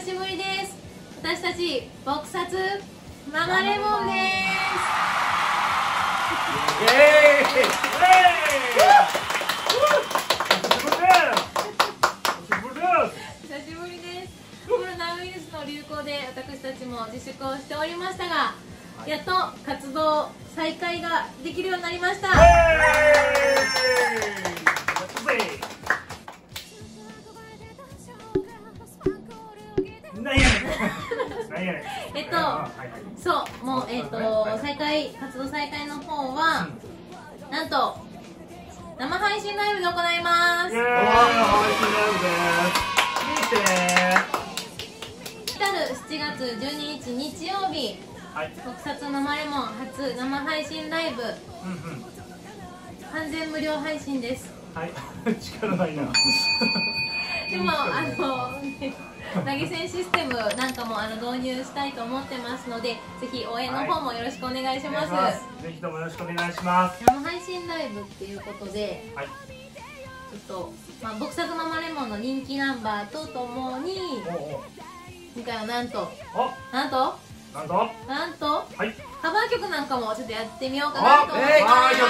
しぶりです。私たち撲殺ママレモンです。 イエーイ。 久しぶりです。コロナウイルスの流行で私たちも自粛をしておりましたが、やっと活動再開ができるようになりました。そう、もう活動再開の方はなんと生配信ライブで行います。 配信ライブです。 来る7月12日日曜日、撲殺ママレモン初生配信ライブ、完全無料配信です。 はい、力ないな。 でも投げ銭システムなんかも導入したいと思ってますので、ぜひ応援の方もよろしくお願いします。 ぜひともよろしくお願いします。 生配信ライブっていうことで、ちょっと撲殺ママレモンの人気ナンバーとともに、今回はなんとカバー曲なんかもちょっとやってみようかなと思います。 や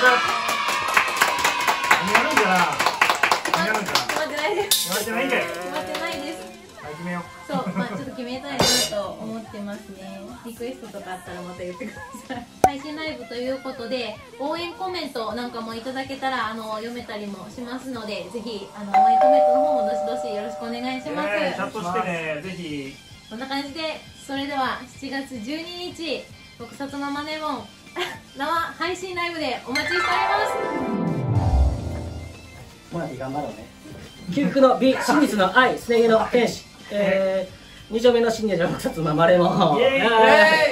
るんじゃな。 決まってないです。 決まってないんかい。 決まってないです。 決めよう。 そう、ちょっと決めたいなと思ってますね。リクエストとかあったらまた言ってください。配信ライブということで、応援コメントなんかもいただけたら読めたりもしますので、ぜひ応援コメントの方もどしどしよろしくお願いします。 チャットしてね、ぜひ。 こんな感じで、それでは7月12日撲殺ママレモン生配信ライブでお待ちしております。 モナティ頑張ろうね。究極の美、真実の愛、スネ毛の天使、2丁目のシンデレラ撲殺ママレモン。